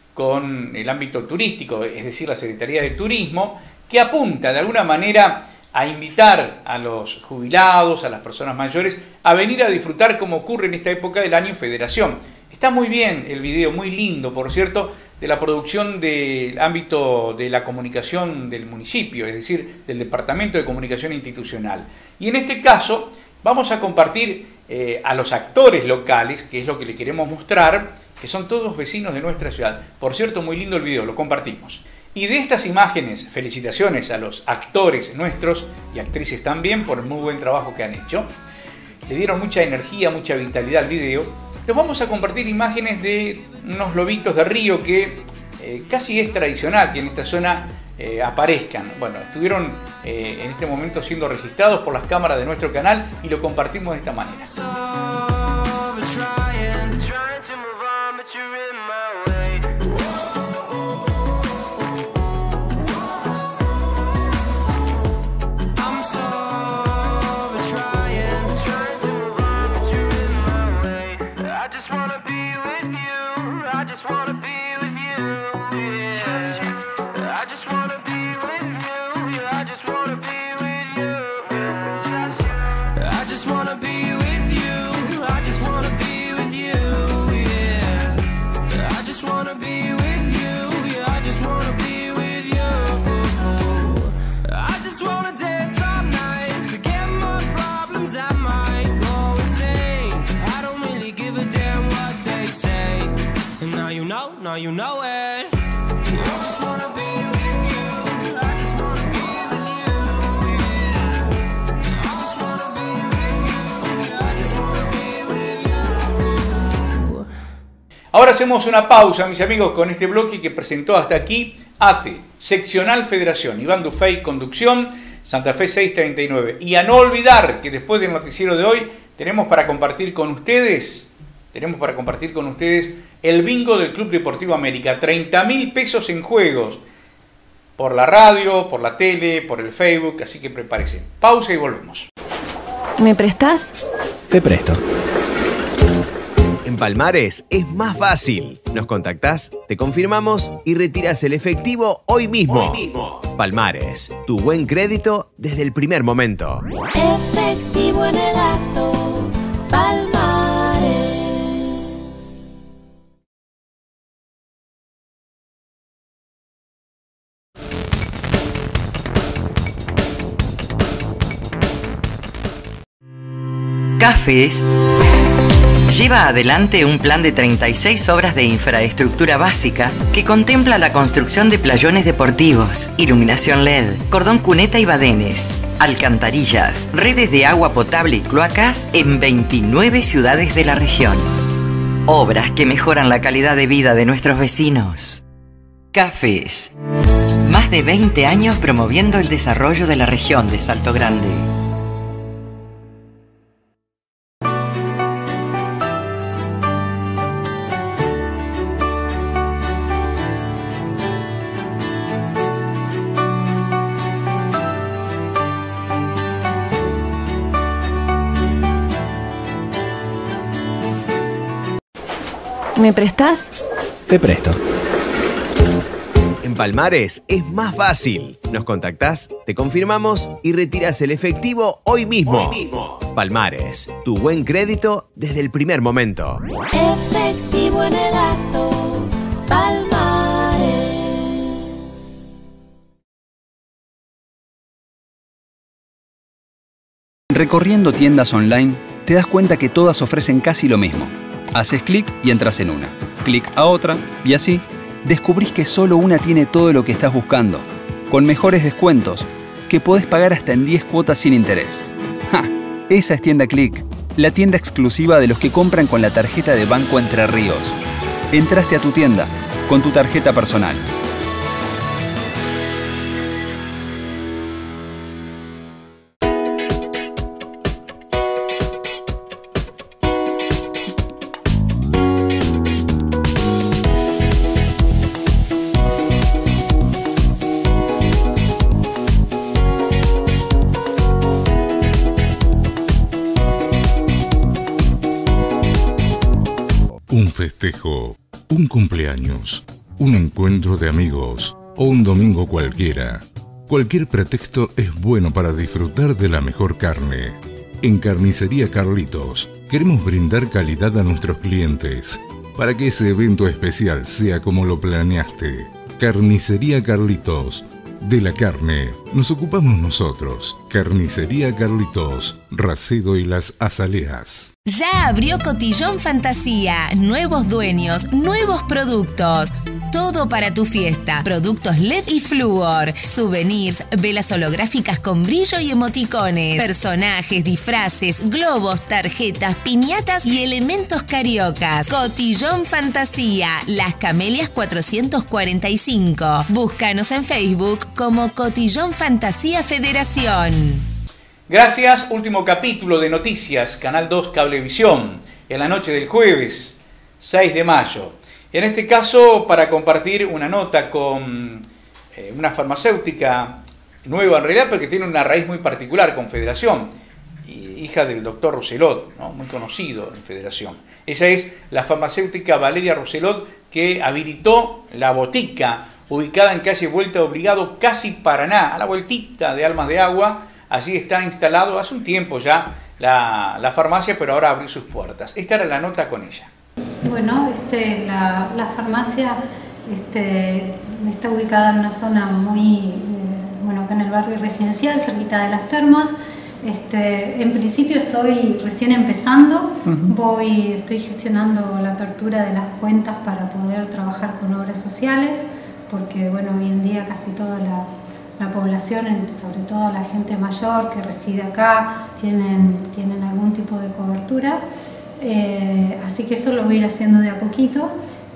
con el ámbito turístico, es decir, la Secretaría de Turismo, que apunta de alguna manera a invitar a los jubilados, a las personas mayores, a venir a disfrutar como ocurre en esta época del año en Federación. Está muy bien el video, muy lindo, por cierto, de la producción del ámbito de la comunicación del municipio, es decir, del Departamento de Comunicación Institucional. Y en este caso vamos a compartir eh, a los actores locales, que es lo que le queremos mostrar, que son todos vecinos de nuestra ciudad. Por cierto, muy lindo el video, lo compartimos. Y de estas imágenes, felicitaciones a los actores nuestros y actrices también por el muy buen trabajo que han hecho. Le dieron mucha energía, mucha vitalidad al video. Les vamos a compartir imágenes de unos lobitos de río que eh, casi es tradicional que en esta zona eh, aparezcan. Bueno, estuvieron eh, en este momento siendo registrados por las cámaras de nuestro canal y lo compartimos de esta manera. Now you know it. I just wanna be with you. I just wanna be with you. Yeah. I just wanna be with you. I just wanna be with you. Ahora hacemos una pausa, mis amigos, con este bloque que presentó hasta aquí A T E, Seccional Federación, Iván Dufey, conducción, Santa Fe seiscientos treinta y nueve. Y a no olvidar que después del noticiero de hoy tenemos para compartir con ustedes, tenemos para compartir con ustedes el bingo del Club Deportivo América. treinta mil pesos en juegos por la radio, por la tele, por el Facebook, así que prepárese. Pausa y volvemos. ¿Me prestás? Te presto. En Palmares es más fácil. Nos contactás, te confirmamos y retiras el efectivo hoy mismo. Hoy mismo. Palmares, tu buen crédito desde el primer momento. Efectivo en el acto, Palmares. Cafés lleva adelante un plan de treinta y seis obras de infraestructura básica que contempla la construcción de playones deportivos, iluminación L E D, cordón cuneta y badenes, alcantarillas, redes de agua potable y cloacas en veintinueve ciudades de la región. Obras que mejoran la calidad de vida de nuestros vecinos. Cafés. Más de veinte años promoviendo el desarrollo de la región de Salto Grande. ¿Me prestás? Te presto. En Palmares es más fácil. Nos contactás, te confirmamos y retiras el efectivo hoy mismo. Hoy mismo. Palmares, tu buen crédito desde el primer momento. Efectivo en el acto, Palmares. Recorriendo tiendas online, te das cuenta que todas ofrecen casi lo mismo. Haces clic y entras en una. Clic a otra y así descubrís que solo una tiene todo lo que estás buscando, con mejores descuentos, que podés pagar hasta en diez cuotas sin interés. ¡Ja! Esa es Tienda Clic, la tienda exclusiva de los que compran con la tarjeta de Banco Entre Ríos. Entraste a tu tienda con tu tarjeta personal. Un festejo, un cumpleaños, un encuentro de amigos o un domingo cualquiera. Cualquier pretexto es bueno para disfrutar de la mejor carne. En Carnicería Carlitos queremos brindar calidad a nuestros clientes para que ese evento especial sea como lo planeaste. Carnicería Carlitos. De la carne nos ocupamos nosotros. Carnicería Carlitos, Racedo y Las Azaleas. Ya abrió Cotillón Fantasía. Nuevos dueños, nuevos productos. Todo para tu fiesta. Productos L E D y flúor. Souvenirs, velas holográficas con brillo y emoticones. Personajes, disfraces, globos, tarjetas, piñatas y elementos cariocas. Cotillón Fantasía. Las Camelias cuatrocientos cuarenta y cinco. Búscanos en Facebook como Cotillón Fantasía Federación. Gracias. Último capítulo de Noticias, Canal dos Cablevisión, en la noche del jueves seis de mayo. En este caso, para compartir una nota con eh, una farmacéutica nueva en realidad, porque tiene una raíz muy particular con Federación, hija del doctor Roselot, ¿no? Muy conocido en Federación. Esa es la farmacéutica Valeria Roselot, que habilitó la botica ubicada en calle Vuelta de Obligado, casi Paraná, a la vueltita de Almas de Agua. Allí está instalado hace un tiempo ya la, la farmacia, pero ahora abrió sus puertas. Esta era la nota con ella. Bueno, este, la, la farmacia este, está ubicada en una zona muy, eh, bueno, acá en el barrio residencial, cerquita de las termas. Este, en principio estoy recién empezando, uh-huh. voy, estoy gestionando la apertura de las cuentas para poder trabajar con obras sociales, porque bueno, hoy en día casi toda la La población, sobre todo la gente mayor que reside acá, tienen, tienen algún tipo de cobertura, eh, así que eso lo voy a ir haciendo de a poquito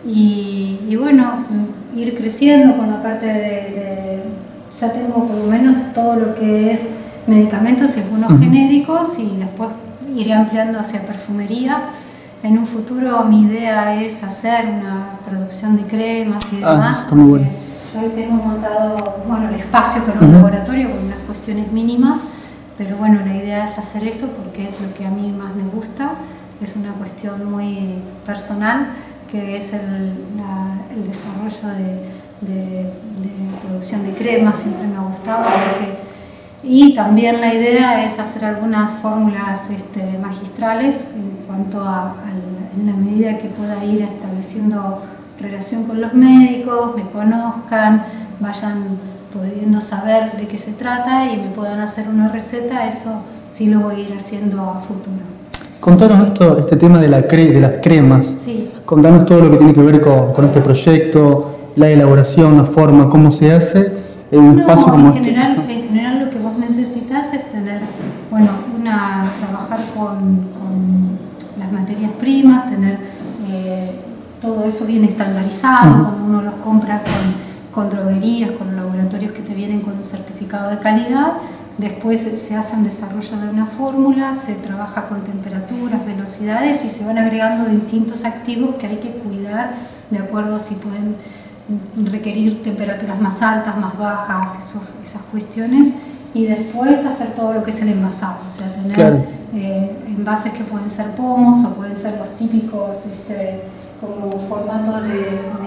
y, y bueno, ir creciendo con la parte de, de, ya tengo por lo menos todo lo que es medicamentos y algunos uh-huh. genéricos, y después iré ampliando hacia perfumería. En un futuro mi idea es hacer una producción de cremas y demás. Ah, está muy bueno. Yo hoy tengo montado, bueno, el espacio para un uh-huh. laboratorio con unas cuestiones mínimas, pero bueno, la idea es hacer eso porque es lo que a mí más me gusta, es una cuestión muy personal, que es el, la, el desarrollo de, de, de producción de cremas, siempre me ha gustado, así que, y también la idea es hacer algunas fórmulas este, magistrales en cuanto a, a en la medida que pueda ir estableciendo relación con los médicos, me conozcan, vayan pudiendo saber de qué se trata y me puedan hacer una receta, eso sí lo voy a ir haciendo a futuro. Contanos esto, este tema de, la cre de las cremas. Sí. Contanos todo lo que tiene que ver con, con este proyecto, la elaboración, la forma, cómo se hace en un no, espacio como en general, este. En general lo que vos necesitas es tener, bueno, una, trabajar con, con las materias primas, tener eh, eso viene estandarizado, Ujú. cuando uno los compra con, con droguerías, con laboratorios que te vienen con un certificado de calidad. Después se hace un desarrollo de una fórmula, se trabaja con temperaturas, velocidades y se van agregando distintos activos que hay que cuidar de acuerdo a si pueden requerir temperaturas más altas, más bajas, esos, esas cuestiones. Y después hacer todo lo que es el envasado, o sea, tener Claro. eh, envases que pueden ser pomos o pueden ser los típicos este, como formatos de,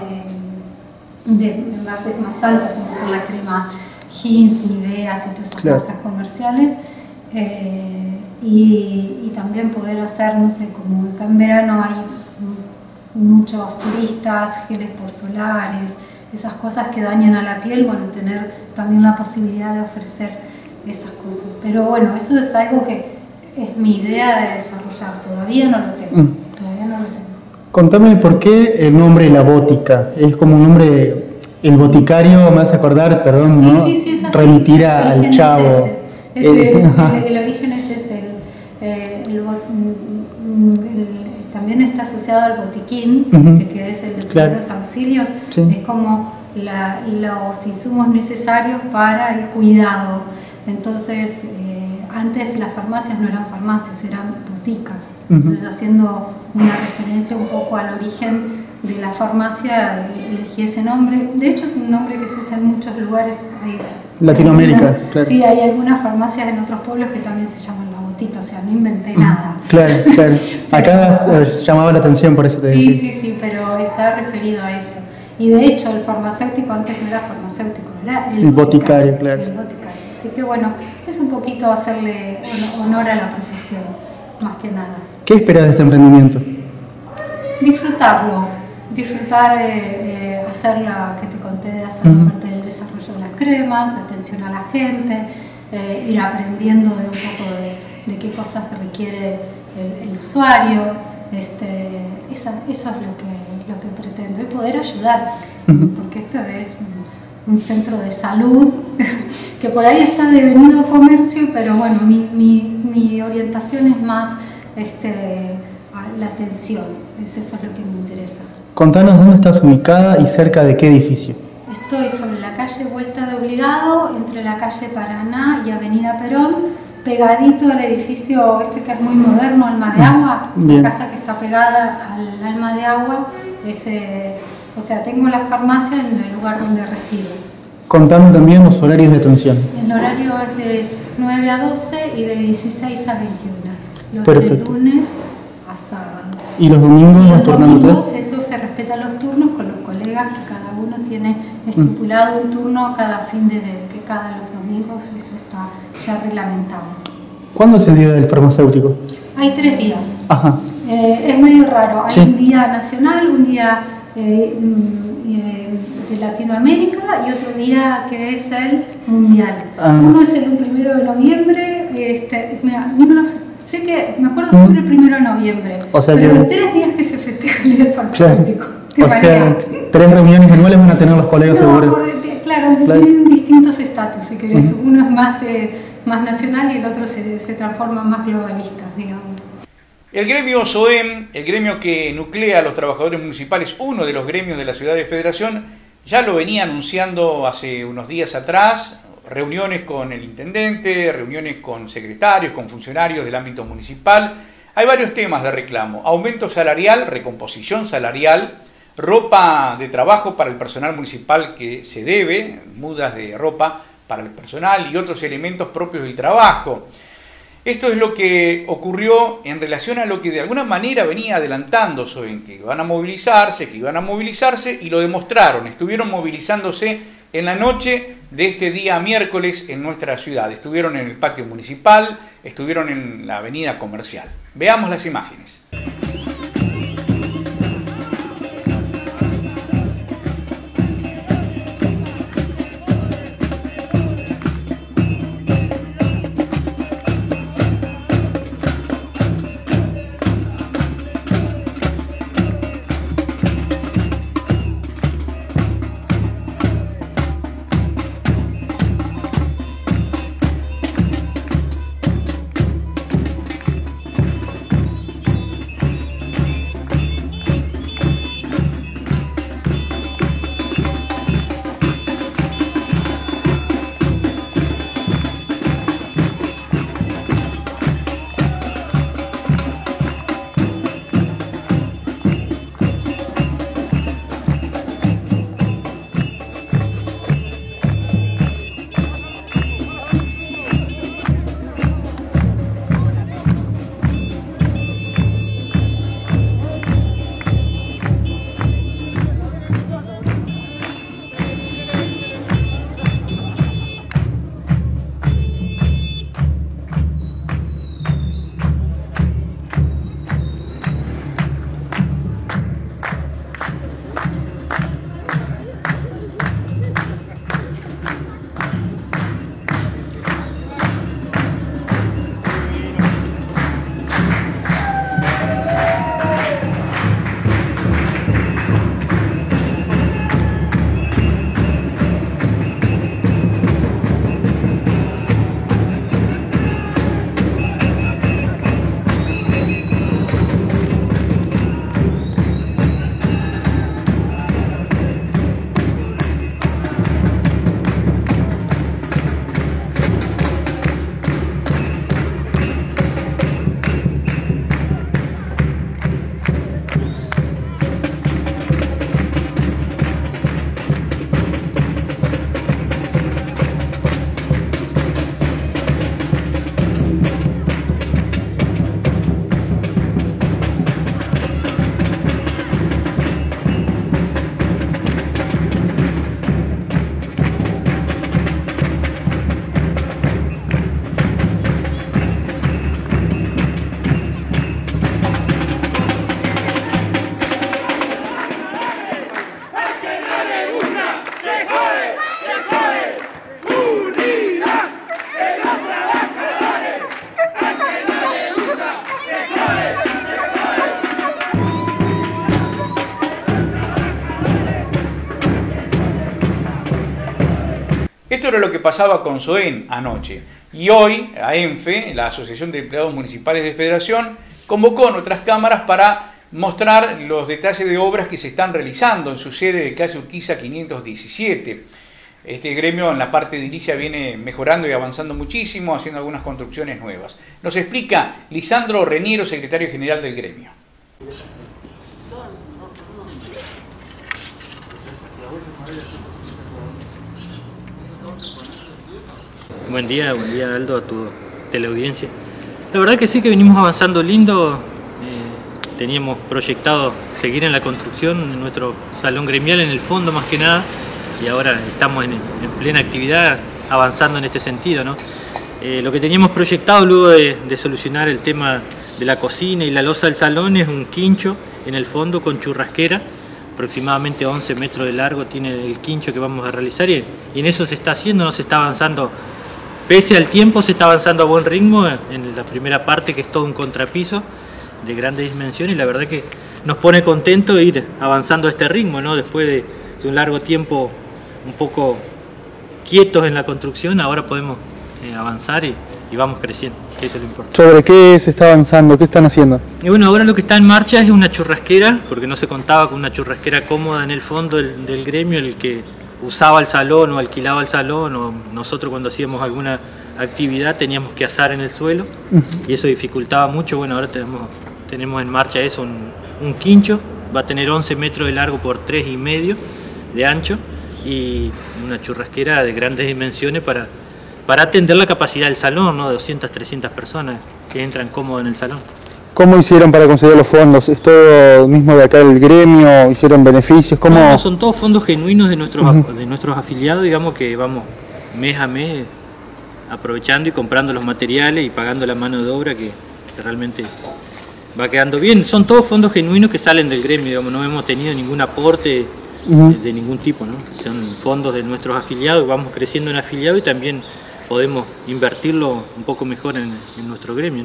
de, de envases más altos, como son la crema Heinz, Niveas y todas esas Claro. marcas comerciales. Eh, y, y también poder hacer, no sé, como acá en verano hay muchos turistas, geles por solares, esas cosas que dañan a la piel, bueno, tener también la posibilidad de ofrecer esas cosas. Pero bueno, eso es algo que es mi idea de desarrollar, todavía no lo tengo, Mm. todavía no lo tengo. Contame por qué el nombre La Bótica. Es como un nombre, el boticario, me hace acordar, perdón, Sí, ¿no? sí, sí, es así. Remitir El a- al origen es chavo. ese. Ese El- es, el, el origen es ese. El, eh, el bot- mm, el- también está asociado al botiquín, Ujú. este, que es el de Claro. primeros auxilios. Sí. Es como la- los insumos necesarios para el cuidado. Entonces, eh, antes las farmacias no eran farmacias, eran boticas. Ujú. Entonces, haciendo una referencia un poco al origen de la farmacia, elegí ese nombre. De hecho, es un nombre que se usa en muchos lugares. Hay- Latinoamérica, algunas- claro. Sí, hay algunas farmacias en otros pueblos que también se llaman La Botica, o sea, no inventé nada. Claro, claro. Acá eh, llamaba la atención, por eso te Sí, decía. sí, sí, pero está referido a eso. Y de hecho, el farmacéutico antes no era farmacéutico, era el, El boticario, claro. el boticario. Así que bueno, es un poquito hacerle hon- honor a la profesión, más que nada. ¿Qué esperas de este emprendimiento? Disfrutarlo, disfrutar, eh, eh, hacer la que te conté de hacer Ujú. parte del desarrollo de las cremas, la atención a la gente, eh, ir aprendiendo de un poco de, de qué cosas requiere el, el usuario. Este, esa- eso es lo que, lo que pretendo, y poder ayudar, Ujú. porque esto es un, un centro de salud que por ahí está devenido comercio, pero bueno, mi, mi, mi orientación es más este, a la atención, es eso es lo que me interesa. Contanos dónde estás ubicada y cerca de qué edificio. Estoy sobre la calle Vuelta de Obligado, entre la calle Paraná y Avenida Perón, pegadito al edificio este que es muy moderno, Alma de Agua, Bien. la casa que está pegada al Alma de Agua. Es, eh, o sea, tengo la farmacia en el lugar donde resido. Contame también los horarios de atención. El horario es de nueve a doce y de dieciséis a veintiuno. Los Perfecto. de lunes a sábado. ¿Y los domingos Y vas los turnándote? domingos, eso se respetan los turnos con los colegas, que cada uno tiene estipulado un turno cada fin de, de que cada los domingos, eso está ya reglamentado. ¿Cuándo es el día del farmacéutico? Hay tres días. Ajá. Eh, es medio raro. Hay Sí. un día nacional, un día eh, mm, eh, de Latinoamérica y otro día que es el mundial. Ah. Uno es el primero de noviembre. Este, mira, yo no lo sé, sé que me acuerdo siempre el primero de noviembre. O sea pero que- hay tres días que se festeja el día del Claro. farmacéutico. De O sea, manera- tres reuniones anuales van a tener los colegas no, seguro. por- de- claro, Claro. tienen distintos estatus, si querés. Ujú. Uno es más, eh, más nacional y el otro se, se transforma más globalistas, digamos. El gremio SOEM, el gremio que nuclea a los trabajadores municipales, uno de los gremios de la ciudad de Federación, ya lo venía anunciando hace unos días atrás, reuniones con el intendente, reuniones con secretarios, con funcionarios del ámbito municipal. Hay varios temas de reclamo: aumento salarial, recomposición salarial, ropa de trabajo para el personal municipal que se debe, mudas de ropa para el personal y otros elementos propios del trabajo. Esto es lo que ocurrió en relación a lo que de alguna manera venía adelantando SOEM, que iban a movilizarse, que iban a movilizarse, y lo demostraron. Estuvieron movilizándose en la noche de este día miércoles en nuestra ciudad. Estuvieron en el patio municipal, estuvieron en la avenida comercial. Veamos las imágenes. era lo que pasaba con SOEN anoche. Y hoy, a ENFE, la Asociación de Empleados Municipales de Federación, convocó en otras cámaras para mostrar los detalles de obras que se están realizando en su sede de calle Urquiza quinientos diecisiete. Este gremio en la parte de edilicia viene mejorando y avanzando muchísimo, haciendo algunas construcciones nuevas. Nos explica Lisandro Reniero, secretario general del gremio. Buen día, buen día Aldo, a tu teleaudiencia. La verdad que sí que venimos avanzando lindo, eh, teníamos proyectado seguir en la construcción en nuestro salón gremial, en el fondo más que nada, y ahora estamos en, en plena actividad avanzando en este sentido, ¿no? Eh, lo que teníamos proyectado luego de, de solucionar el tema de la cocina y la losa del salón es un quincho en el fondo con churrasquera, aproximadamente once metros de largo tiene el quincho que vamos a realizar y, y en eso se está haciendo, no se está avanzando. Pese al tiempo se está avanzando a buen ritmo en la primera parte, que es todo un contrapiso de grandes dimensiones, y la verdad que nos pone contento ir avanzando a este ritmo, ¿no? Después de, de un largo tiempo un poco quietos en la construcción, ahora podemos eh, avanzar y, y vamos creciendo, que eso es lo importante. ¿Sobre qué se está avanzando? ¿Qué están haciendo? Y bueno, ahora lo que está en marcha es una churrasquera, porque no se contaba con una churrasquera cómoda en el fondo del, del gremio, el que usaba el salón o alquilaba el salón, o nosotros cuando hacíamos alguna actividad teníamos que asar en el suelo, uh-huh. y eso dificultaba mucho. Bueno, ahora tenemos, tenemos en marcha eso, un, un quincho, va a tener once metros de largo por tres y medio de ancho, y una churrasquera de grandes dimensiones para, para atender la capacidad del salón, ¿no? De doscientas, trescientas personas que entran cómodas en el salón. ¿Cómo hicieron para conseguir los fondos? ¿Es todo mismo de acá del gremio? ¿Hicieron beneficios? ¿Cómo? No, no, son todos fondos genuinos de nuestros, uh-huh. de nuestros afiliados, digamos que vamos mes a mes aprovechando y comprando los materiales y pagando la mano de obra que, que realmente va quedando bien. Son todos fondos genuinos que salen del gremio, digamos, no hemos tenido ningún aporte uh-huh. de, de ningún tipo, ¿no? Son fondos de nuestros afiliados, vamos creciendo en afiliados y también podemos invertirlo un poco mejor en, en nuestro gremio, ¿no?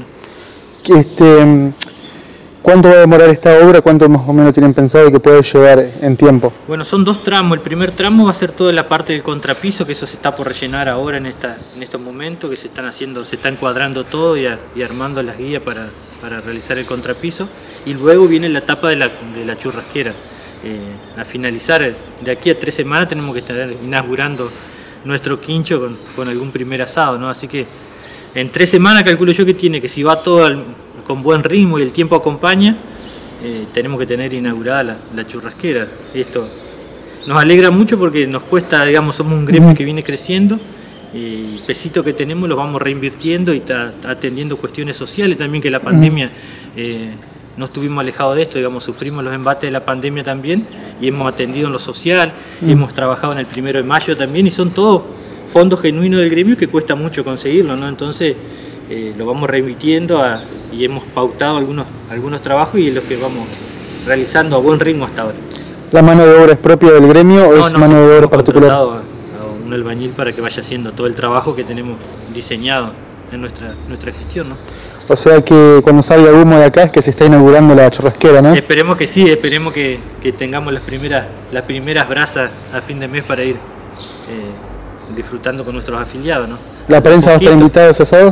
Este, ¿Cuánto va a demorar esta obra? ¿Cuánto más o menos tienen pensado que puede llevar en tiempo? Bueno, son dos tramos. El primer tramo va a ser toda la parte del contrapiso, que eso se está por rellenar ahora en, esta, en estos momentos, que se están haciendo, se está encuadrando todo y, a, y armando las guías para, para realizar el contrapiso. Y luego viene la etapa de la, de la churrasquera. Eh, a finalizar, de aquí a tres semanas tenemos que estar inaugurando nuestro quincho con, con algún primer asado, ¿no? Así que en tres semanas calculo yo que tiene, que si va todo al, con buen ritmo y el tiempo acompaña, eh, tenemos que tener inaugurada la, la churrasquera. Esto nos alegra mucho porque nos cuesta, digamos, somos un gremio que viene creciendo, y pesitos que tenemos los vamos reinvirtiendo y está atendiendo cuestiones sociales también, que la pandemia, eh, no estuvimos alejados de esto, digamos, sufrimos los embates de la pandemia también y hemos atendido en lo social, mm. hemos trabajado en el primero de mayo también, y son todos fondos genuinos del gremio que cuesta mucho conseguirlo, ¿no? Entonces eh, lo vamos remitiendo a, y hemos pautado algunos, algunos trabajos y es lo que vamos realizando a buen ritmo hasta ahora. ¿La mano de obra es propia del gremio o no, es no, mano de obra particular? A, a un albañil para que vaya haciendo todo el trabajo que tenemos diseñado en nuestra, nuestra gestión, ¿no? O sea que cuando salga humo de acá es que se está inaugurando la churrasquera, ¿no? Esperemos que sí, esperemos que, que tengamos las primeras, las primeras brasas a fin de mes para ir eh, disfrutando con nuestros afiliados, ¿no? ¿La prensa va a estar invitada a ese asado?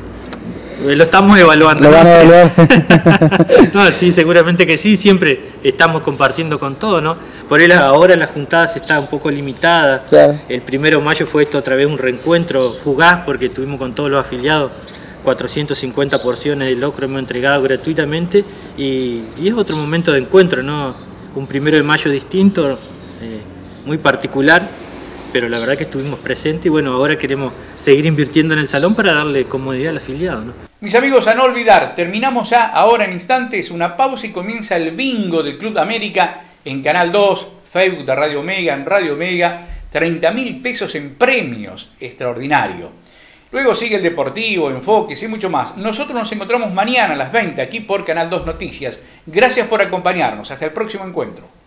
Lo estamos evaluando. ¿Lo van a evaluar? No, sí, seguramente que sí, siempre estamos compartiendo con todo, ¿no? Por él ahora la juntada se está un poco limitada. Claro. El primero de mayo fue esto otra vez un reencuentro fugaz porque estuvimos con todos los afiliados, cuatrocientas cincuenta porciones de locro hemos entregado gratuitamente y, y es otro momento de encuentro, ¿no? Un primero de mayo distinto, eh, muy particular, pero la verdad que estuvimos presentes y bueno, ahora queremos seguir invirtiendo en el salón para darle comodidad al afiliado, ¿no? Mis amigos, a no olvidar, terminamos ya ahora en instantes una pausa y comienza el bingo del Club América en Canal dos, Facebook de Radio Omega, en Radio Omega, treinta mil pesos en premios, extraordinario. Luego sigue el Deportivo, Enfoques y mucho más. Nosotros nos encontramos mañana a las veinte aquí por Canal dos Noticias. Gracias por acompañarnos. Hasta el próximo encuentro.